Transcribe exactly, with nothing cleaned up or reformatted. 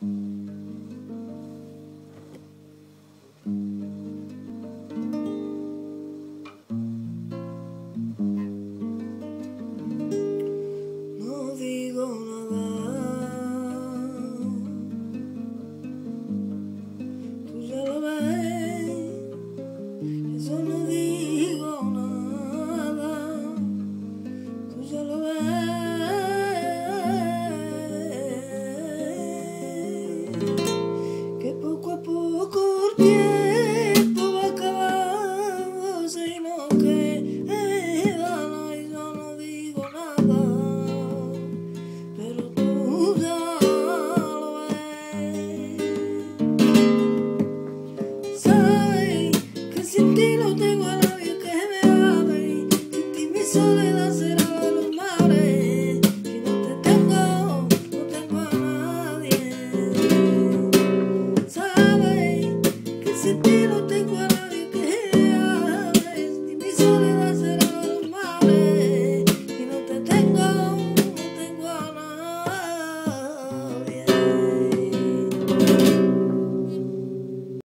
No digo nada, tú ya lo ves, eso no digo nada, tú ya lo ves, que poco a poco el tiempo va acabándose y no queda nada, y yo no digo nada, pero tú ya lo ves. Sabes que sin ti no tengo a nadie que me ame, sin ti mi soledad será de los mares, si no te tengo, no tengo a nadie. Sabes que sin ti